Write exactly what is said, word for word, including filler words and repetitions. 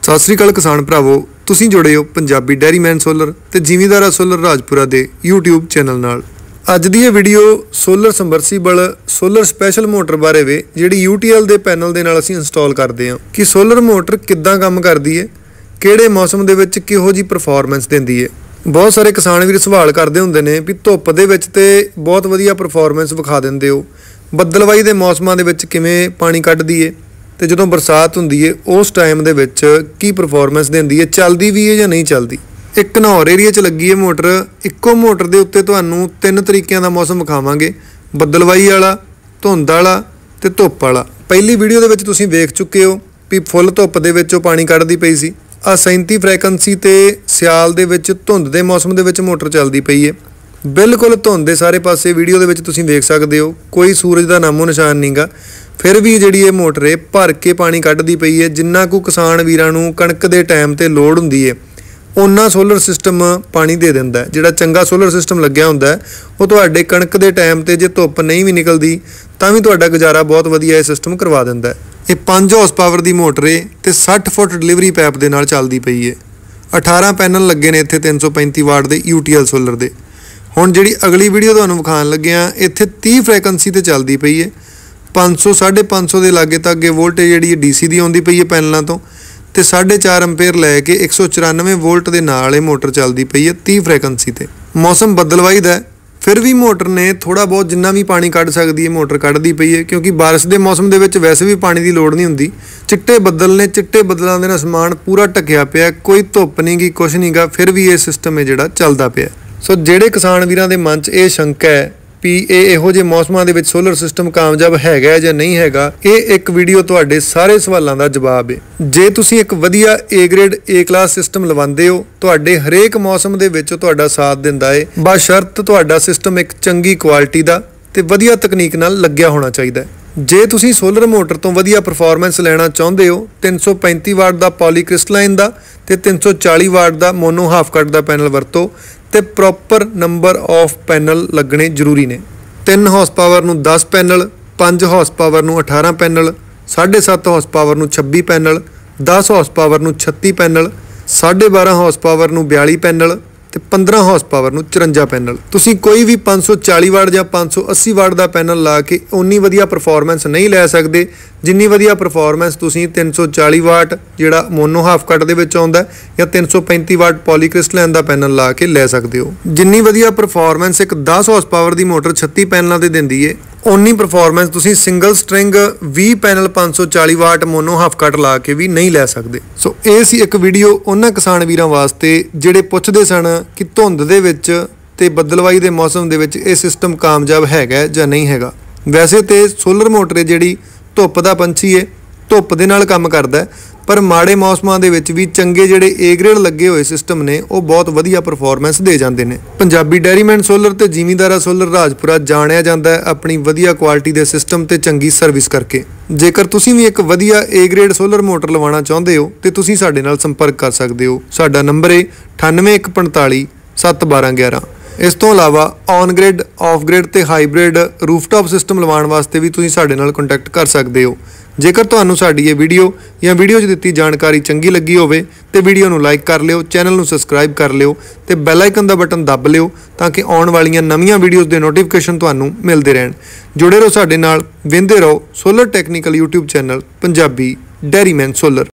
सत श्री अकाल किसान भरावो, तुसीं जुड़े हो पंजाबी डेयरीमैन सोलर ते जिमीदारा सोलर राजपुरा दे यूट्यूब चैनल नाल। अज दी ये video solar submersible solar special motor बारे वे जिहड़ी यू टी एल दे पैनल दे नाल असीं इंस्टॉल करदे हां कि सोलर मोटर किद्दां काम करदी है, किहड़े मौसम दे विच किहो जी परफॉर्मेंस दिंदी है। बहुत सारे किसान वीर सवाल करदे हुंदे ने भी धुप्प दे विच ते बहुत वधिया परफॉर्मेंस विखा दिंदे हो, बदलवाई दे मौसमां दे विच किवें पानी कढदी है ते जदों बरसात हुंदी है उस टाइम दे विच की परफॉर्मेंस दिंदी है, चलदी भी है जां नहीं चलदी। एक घनौर एरिया च लगी है मोटर, इक्को मोटर दे उत्ते तुहानूं तीन तरीकिਆਂ ਦਾ मौसम विखावांगे, बदलवाई वाला, धुंद वाला ते धुप्प वाला। पहली वीडियो दे विच तुसीं वेख चुके हो भी फुੱਲ धुप्प दे विचों पानी कढदी पई सी। आ सैंती फ्रैकैंसी ते सियाल दे विच धुंद दे मौसम दे विच मोटर चलदी पई है। बिल्कुल धुंद दे सारे पासे वीडियो दे विच तुसीं वेख सकदे हो, कोई सूरज दा नामो निशान नहींगा। फिर भी जिहड़ी ये मोटर है भर के पानी कढदी पई है। जिन्ना को किसान वीरां नूं कणक दे टाइम ते लोड़ हुंदी है उन्ना सोलर सिस्टम पानी दे दिंदा है। जिहड़ा चंगा सोलर सिस्टम लग्या हुंदा है वो तुहाडे कणक दे टाइम ते जे धुप्प नहीं भी निकलदी तां भी तुहाडा गुजारा बहुत वधिया ये सिस्टम करवा दिंदा है। ये पांच हॉर्स पावर दी मोटर है ते साठ फुट डिलीवरी पैप दे नाल चलदी पई है। अठारह पैनल लगे ने इत्थे तीन सौ पैंती वाट दे यू टी एल सोलर दे। हुण जिहड़ी अगली वीडियो तुहानूं विखाण लगे आ इत्थे तीस फ्रैकैंसी ते चलदी पई है। पाँच सौ साढ़े पाँच सौ के लागे तक ये वोल्टेज जी डी सी की आती पई है पैनलों तो ते साढ़े चार अंपेयर लैके एक सौ चौरानवे वोल्ट के नाल ये मोटर चलती पई है तीस फ्रैकैंसी ते। मौसम बदलवाई दा फिर भी मोटर ने थोड़ा बहुत जिन्ना भी पानी कढ़ सकती है मोटर कढ़दी पई है, क्योंकि बारिश के मौसम के विच वैसे भी पानी की लोड़ नहीं हुंदी। चिट्टे बदल ने, चिट्टे बदलों के आसमान पूरा ढकिया पिया, कोई धुप्प नहीं गी, कुछ नहीं गा, फिर भी ये सिस्टम है जिहड़ा चलदा पिया। सो जिहड़े किसान वीरां दे मन च ये शंका है भी ये इहो जे मौसमां दे विच सोलर सिस्टम कामयाब हैगा जां नहीं हैगा, ये एक वीडियो तुहाडे सारे सवालों का जवाब है। जे तुसीं एक वधिया A grade A class system लवांदे हो तुहाडे हरेक मौसम दे विच तुहाडा साथ दिंदा है, बशर्त तुहाडा सिस्टम एक चंगी क्वालिटी दा ते वधिया तकनीक नाल लग्या होना चाहिदा है। जे तुसीं सोलर मोटर तो वधिया परफॉर्मेंस लेना चाहुंदे हो तीन सौ पैंती वाट दा पॉलीक्रिस्टलाइन दा ते तीन सौ चाली वाट दा मोनो हाफ कट दा पैनल वरतो ते प्रॉपर नंबर ऑफ पैनल लगने जरूरी ने। तीन हॉर्स पावर नूं दस पैनल, पाँच हॉर्स पावर नूं अठारह पैनल, साढ़े सत्त हॉर्स पावर नूं छब्बी पैनल, दस हॉर्स पावर नूं छत्ती पैनल, साढ़े बारह हॉर्स पावर नूं बयाली पैनल ते पंद्रह हॉर्स पावर नूं चुरंजा पैनल। तुसीं कोई भी पाँच सौ चाली वाट जां पाँच सौ अस्सी वाट दा पैनल ला के उन्नी वधिया परफॉर्मेंस नहीं लै सकदे जिन्नी वधिया परफॉर्मेंस तुसीं तीन सौ चाली वाट जिहड़ा मोनो हाफ कट दे विच आउंदा या तीन सौ पैंती वाट पॉलीक्रिस्टलाइन दा पैनल ला के लै सकदे हो। जिन्नी वधिया परफॉर्मेंस एक दस हॉर्स पावर दी मोटर छत्ती पैनलों ते दिंदी है उन्नी परफॉर्मेंस तुसीं सिंगल स्ट्रिंग बीस पैनल पाँच सौ चाली वाट मोनो हाफ कट ला के भी नहीं लै सकदे। सो ये सी एक वीडियो उन्हां किसान वीरां वास्ते जिहड़े पुछदे सन कि धुंद दे विच ते बदलवाई दे मौसम दे विच ये सिस्टम कामयाब हैगा जां नहीं हैगा। वैसे तो सोलर मोटर जिहड़ी धुप्प दा पंछी है, धुप्प दे नाल काम करदा है, पर माड़े मौसमां दे विच भी चंगे जिहड़े ए ग्रेड लगे हुए सिस्टम ने वो बहुत वधिया परफॉर्मेंस दे जांदे ने। पंजाबी डेयरीमैन सोलर ते जिमीदारा सोलर राजपुरा जाणिया जांदा है अपनी वधिया क्वालिटी दे सिस्टम ते चंगी सर्विस करके। जेकर तुसीं भी एक वधिया ए ग्रेड सोलर मोटर लवाउणा चाहुंदे हो ते तुसीं साडे नाल संपर्क कर सकदे हो। साडा नंबर है अठानवे एक पंताली सत्त बारह ग्यारह। इस तो इलावा ऑन ग्रिड, ऑफ ग्रिड ते हाईब्रिड रूफटॉप सिस्टम लवाउण वास्ते भी तुसीं साडे नाल कंटैक्ट कर सकदे हो। जेकर तुहानूं साडी ये वीडियो या वीडियो 'च दित्ती जानकारी चंगी लगी होवे ते वीडियो नूं लाइक कर लिओ, चैनल नूं सबसक्राइब कर लिओ ते बैल आइकन दा बटन दब लिओ तां कि आउण वालीआं नवीआं वीडियोज़ दे नोटिफिकेशन तुहानूं मिलदे रहण। जुड़े रहो साडे नाल, वेंदे रहो solar technical YouTube channel Punjabi dairyman solar.